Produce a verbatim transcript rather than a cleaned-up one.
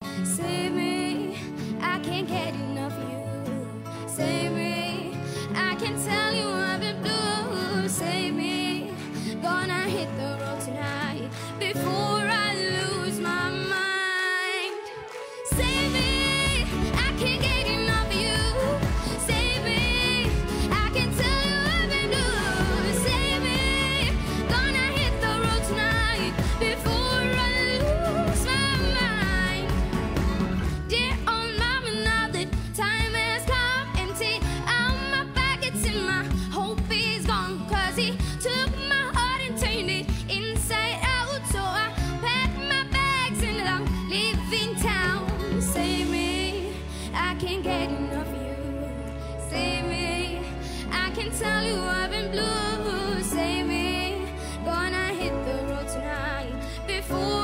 Save me, I can't get enough of you. Save me, I can tell you I've been blue. Save me, gonna hit the road tonight before I lose my mind. Save me, I can't get enough of you. Save me, I can tell you I've been blue. Save me, gonna hit the road tonight before I lose my mind. Dear old mama, now that time has come, empty out my pockets and my hope is gone. Cause he took my heart and turned it inside out. So I packed my bags and I'm leaving town. Save me, I can't get enough of you. Save me, I can tell you I've been blue. Save me, gonna hit the road tonight before